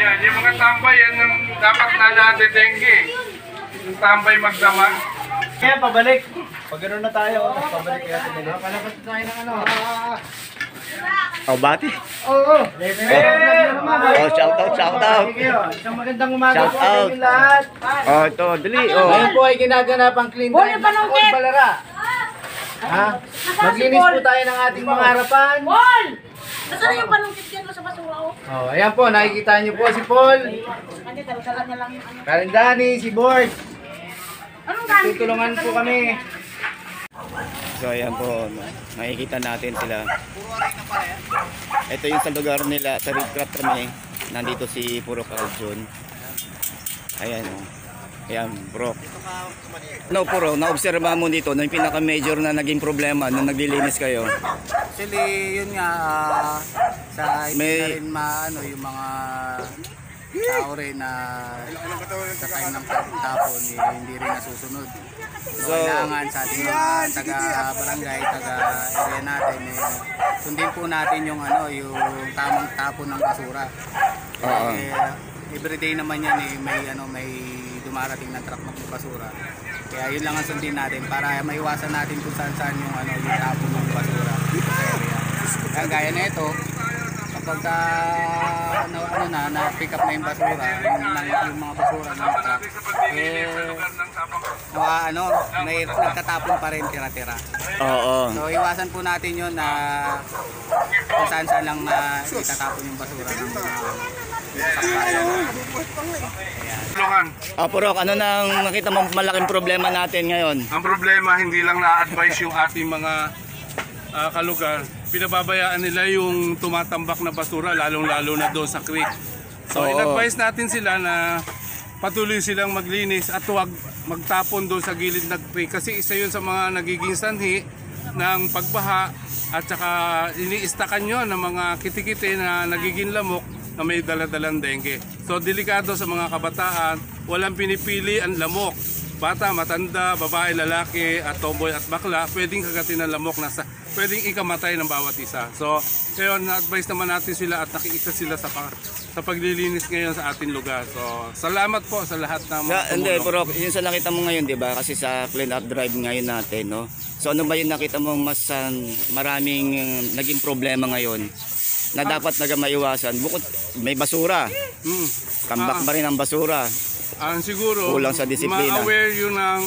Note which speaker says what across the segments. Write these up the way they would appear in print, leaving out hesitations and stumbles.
Speaker 1: Yan, yung mga tambay, yan ang dapat na nadetengge. Yung tambay magdamag.
Speaker 2: Kaya pabalik. Pag gano'n na tayo, pabalik kaya sa dali.
Speaker 3: Palabas tayo ng ano.
Speaker 4: Oh, bati.
Speaker 3: Oo.
Speaker 4: Oh, shout out.
Speaker 3: Isang magandang umaga
Speaker 4: Shout
Speaker 3: po
Speaker 4: out.
Speaker 3: sa inyo lahat.
Speaker 4: Oh, ito, dali. Oh.
Speaker 3: Ngayon po ay ginaganap ang clean
Speaker 5: Boy,
Speaker 3: time
Speaker 5: panungkit!
Speaker 3: sa Balara. Ha? Maglinis po tayo ng ating mga harapan.
Speaker 5: Paul! Nasaan yung panungkit yan mo sa basura ko?
Speaker 3: Oh, ayan po, nakikita niyo po si Paul,
Speaker 5: Kasi dala-dala niya lang yung ano.
Speaker 3: Karen Dani, si Bort.
Speaker 5: Anong gamit?
Speaker 3: Tutulungan po kami.
Speaker 4: So, ayan po. Makikita natin sila. Ito yung sa lugar nila, sa Red Crop kami. Nandito si Puro Calzone. Ayan, oh. Ayan, bro. No, Puro, naobserba mo dito na yung pinaka-major na naging problema nung naglilinis kayo.
Speaker 6: Actually, yun nga, sa hindi na rin maano yung mga tao rin na sa time ng tapon, hindi rin nasusunod. So, kailangan sa ating mga taga-barangay, taga-area natin, sundin po natin yung, yung tamang tapon ng basura. Everyday naman yan, may dumarating na truck ng basura. Kaya yun lang ang sundin natin para maiwasan natin kung saan yung tapon ng basura dito sa area. Kaya gaya na ito, kapag na-pick up na yung basura, yung mga basura ng truck, may nagtatapon pa rin tira-tira.
Speaker 4: Oo.
Speaker 6: So iwasan po natin yun na kung saan lang na itatapon yung basura ng mga
Speaker 1: Tulungan.
Speaker 4: Puro, ano nang nakita mo malaking problema natin ngayon?
Speaker 1: Ang problema, hindi lang na-advise yung ating mga kalugar. Pinababayaan nila yung tumatambak na basura, lalong-lalo na doon sa creek. So, in-advise natin sila na patuloy silang maglinis at huwag magtapon doon sa gilid ng creek. Kasi isa yun sa mga nagiging sanhi ng pagbaha at saka iniistakan yun ng mga kitikite na nagiging lamok na may daladalang dengue. So, delikado sa mga kabataan, walang pinipili ang lamok. Bata, matanda, babae, lalaki, at tomboy at bakla, pwedeng kagatin ng lamok na pwedeng ikamatay ng bawat isa. So, ngayon, na-advise naman natin sila at nakiisa sila sa paglilinis ngayon sa ating lugar. So, salamat po sa lahat ng mga
Speaker 4: Hindi, pero yun sa nakita mo ngayon, di ba? Kasi sa clean up drive ngayon natin, no? So, ano ba yung nakita mo mas maraming naging problema ngayon na dapat maiwasan? Bukod may basura, kambak ba rin ang basura?
Speaker 1: Siguro,
Speaker 4: kulang sa disiplina.
Speaker 1: Ma-aware yun ng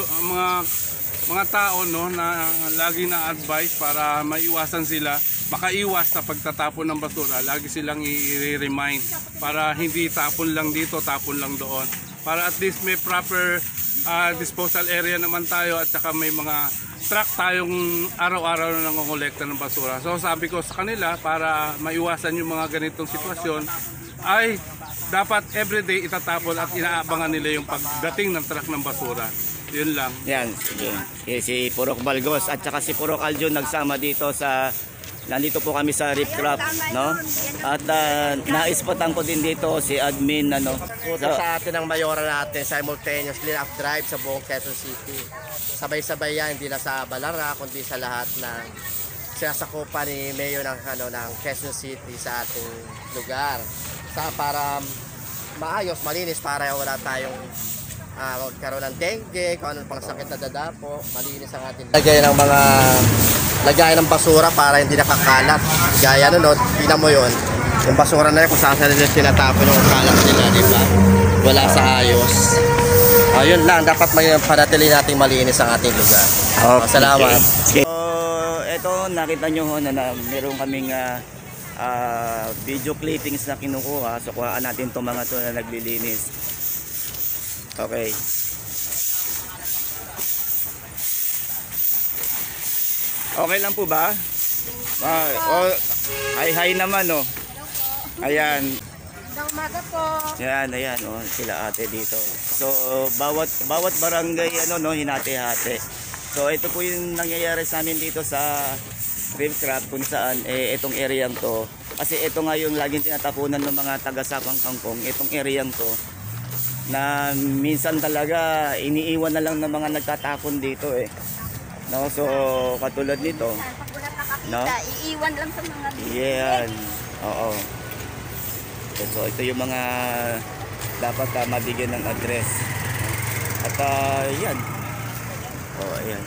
Speaker 1: mga tao, no, na lagi na advice para maiwasan sila, makaiwas sa pagtatapon ng basura. Lagi silang i-remind para hindi tapon lang dito, tapon lang doon. Para at least may proper disposal area naman tayo at saka may mga truck tayong araw-araw na nangongolekta ng basura. So sabi ko sa kanila, para maiwasan yung mga ganitong sitwasyon, ay dapat everyday itatapon at inaabangan nila yung pagdating ng truck ng basura. Yun lang.
Speaker 4: Yan, sige. Si Purok Balgos at saka si Purok Aljon nagsama dito sa, nandito po kami sa Rip Crop, no? At naispatan ko din dito si admin,
Speaker 2: Punta sa atin ang mayora natin, simultaneous clean up drive sa buong Quezon City. Sabay-sabay yan, hindi lang sa Balara, kundi sa lahat ng sinasakupan ni Mayor ng Quezon City sa ating lugar. Para maayos, malinis, para wala tayong magkaroon ng dengue, kung anong pang sakit na dadapo, malinis ang ating lagay ng mga lagay ng basura para hindi nakakalat. Gaya tingnan mo yun, yung basura na yun kung saan nila tinatapon yung kalat nila, di ba? Wala sa ayos. Yun lang, dapat may panatili natin malinis ang ating lugar. Salamat.
Speaker 4: Okay. So, eto nakita nyo na meron kaming video clippings na kinukuha. So kuhaan natin itong mga to na naglilinis. Okay. Okay lang po ba? Hi naman, oh. Ayan.
Speaker 5: Umaga po.
Speaker 4: Ayan, sila ate dito. So bawat barangay hinati-hati. So ito po yung nangyayari sa amin dito sa Rip Crop, kung saan itong area to. Kasi ito nga yung laging tinatapunan ng mga taga-Sapang Kangkong, itong area to. Na minsan talaga iniiwan na lang ng mga nagtatapon dito no, so katulad nito,
Speaker 5: Pag wala nakakita,
Speaker 4: no,
Speaker 5: iiwan lang sa mga
Speaker 4: yan, oo. So ito yung mga dapat mabigyan ng address. At yan. Oh, ayan.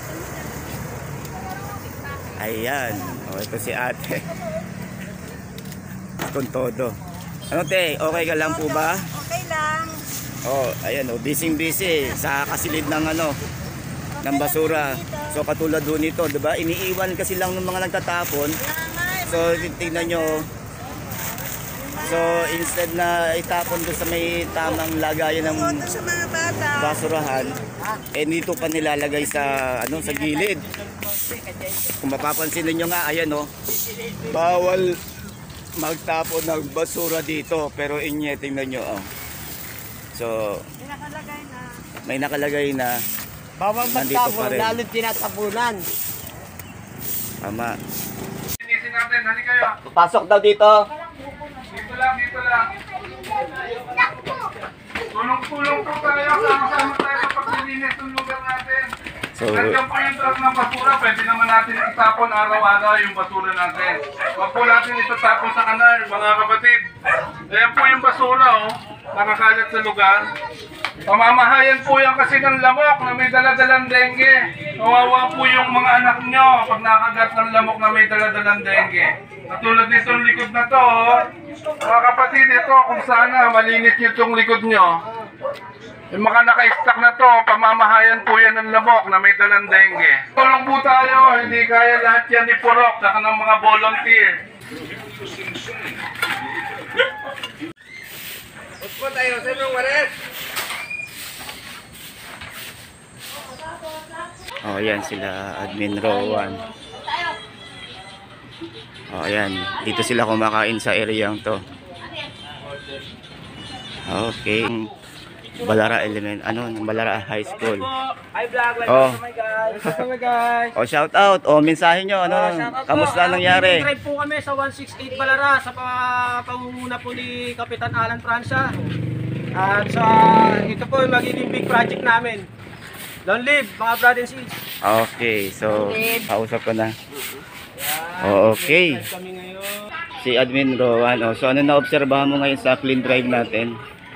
Speaker 4: Ayan. Oh, ito si ate. Kung todo. Ano te, okay ka lang po ba?
Speaker 5: Okay lang.
Speaker 4: Oh, ayan oh, busy sa kasilid ng ng basura. So katulad doon nito, 'di ba? Iniiwan kasi lang ng mga nagtatapon. So tingnan nyo. So instead na itapon doon sa may tamang lagayan ng
Speaker 5: Sa mga bata.
Speaker 4: basurahan, dito pa nilalagay sa sa gilid. Kung mapapansin niyo nga, ayan oh. Bawal magtapon ng basura dito, pero tingnan nyo oh. So may nakalagay na
Speaker 2: Bawal
Speaker 4: nandito pa rin.
Speaker 2: lalo tinatapunan.
Speaker 4: Tama.
Speaker 1: Linisin natin, hali kayo.
Speaker 4: Pasok daw dito.
Speaker 1: Dito lang. Tulong-tulong po tayo. Sama-sama tayo sa paglilinis ng lugar natin.
Speaker 4: So,
Speaker 1: Nandiyan po yung truck ng basura. Pwede naman natin itapon araw-araw yung basura natin. Huwag po natin itatapon sa kanal, mga kapatid. Ayan po yung basura, oh. Nakakalat sa lugar. Pamamahayan po yan kasi ng lamok na may daladalang dengue. Kawawa po yung mga anak nyo pag nakagat ng lamok na may daladalang dengue. Katulad nitong likod na to, oh. Mga kapatid, ito kung sana malinis nyo itong likod nyo. Yung mga naka-stack na to, pamamahayan po yan ng lamok na may dalang dengue. Tulong po tayo, hindi kaya lahat yan ni Purok, saka ng mga volunteer. Utpo tayo, sino wares?
Speaker 4: oh, ayan sila Admin Rowan. Oh, ayan. Dito sila kumakain sa areang to. Okay. Balara Balara High School.
Speaker 3: Hi vlog,
Speaker 4: Oh.
Speaker 3: guys.
Speaker 4: Oh, shout out. Oh, mensahe nyo, kamusta nangyari?
Speaker 3: Drive po kami sa 168 Balara sa pangunguna po ni Kapitan Alan Francia. At ito po yung magiging big project namin. Long live mga brad and sis.
Speaker 4: Okay, so kausap ko na. Oh, okay.
Speaker 3: Kami ngayon.
Speaker 4: Si Admin Rowan. Oh, so ano na-obserbahan mo ngayon sa clean drive natin?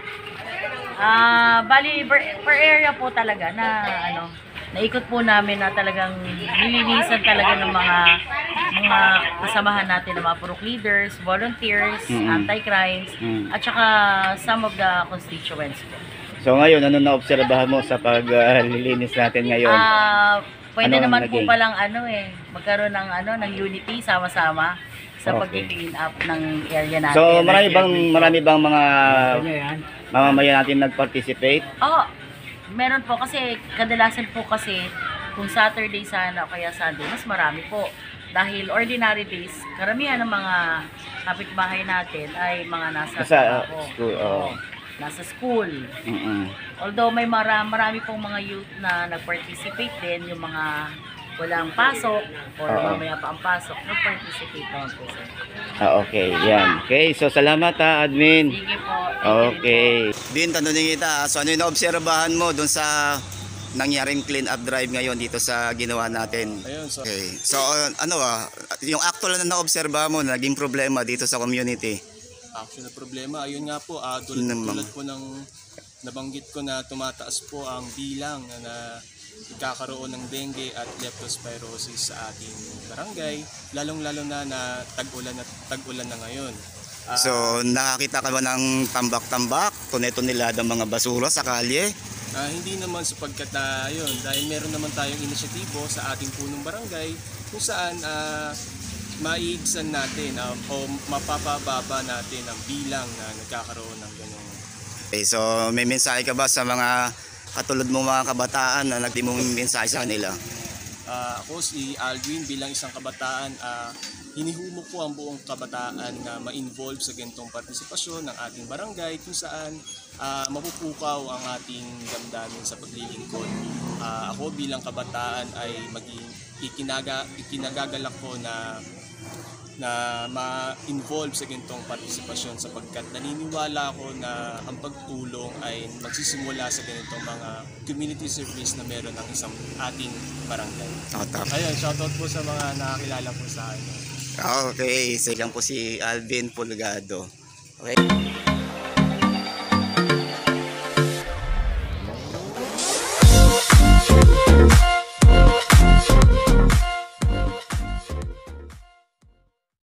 Speaker 7: Bali per area po talaga na naikot po namin na talagang nilinisan talaga ng mga kasamahan natin ng mga purok leaders, volunteers, anti-crimes, at saka some of the constituents po.
Speaker 4: So ngayon, ano na-obserbahan mo sa paglilinis natin ngayon?
Speaker 7: Pwede
Speaker 4: Ano
Speaker 7: naman
Speaker 4: naging?
Speaker 7: po palang magkaroon ng unity sama-sama sa
Speaker 4: Okay.
Speaker 7: pag-clean up ng area natin.
Speaker 4: So marami bang mga mamamayan natin nag-participate?
Speaker 7: Meron po kasi kadalasan po kasi kung Saturday sana o kaya Sunday mas marami po. Dahil ordinary days, karamihan ng mga kapitbahay natin ay mga nasa
Speaker 4: school. Oh.
Speaker 7: Nasa school. Although may marami pong mga youth na nag-participate din, yung mga walang pasok or mamaya pa ang pasok, nag-participate naman po sir.
Speaker 4: Okay, yan. Okay, so salamat Admin.
Speaker 7: Sige po.
Speaker 4: Okay. Din, tanongin kita, so ano yung naobserbahan mo dun sa nangyaring clean up drive ngayon dito sa ginawa natin?
Speaker 8: Ayun, so,
Speaker 4: Okay, so yung actual na naobserbahan mo, naging problema dito sa community?
Speaker 8: actually problema, ayun nga po, tulad po ng nabanggit ko na tumataas po ang bilang na ikakaroon ng dengue at leptospirosis sa ating barangay, lalong-lalo na tag-ulan na ngayon.
Speaker 4: So nakakita ka ba ng tambak-tambak, tunetonelada ng mga basura sa kalye?
Speaker 8: Hindi naman sapagkat yun, dahil meron naman tayong inisyatibo sa ating punong barangay kung saan maiigsan natin o mapapababa natin ang bilang na nagkakaroon ng ganyan.
Speaker 4: Okay, so may mensahe ka ba sa mga katulad mo mga kabataan na nagdi mong mensahe sa kanila?
Speaker 8: Ako si Aldwin bilang isang kabataan, hinihumok ko ang buong kabataan na ma-involve sa ganitong partisipasyon ng ating barangay kung saan mapupukaw ang ating damdamin sa paglilingkod. Ako bilang kabataan ay ikinagagalak ko na ma-involve sa ganitong partisipasyon sapagkat naniniwala ako na ang pagtulong ay magsisimula sa ganitong mga community service na meron ng isang ating barangay. Ayun, shoutout po sa mga nakakilala po sa akin.
Speaker 4: Okay, isa lang po si Alvin Pulgado.
Speaker 2: Okay?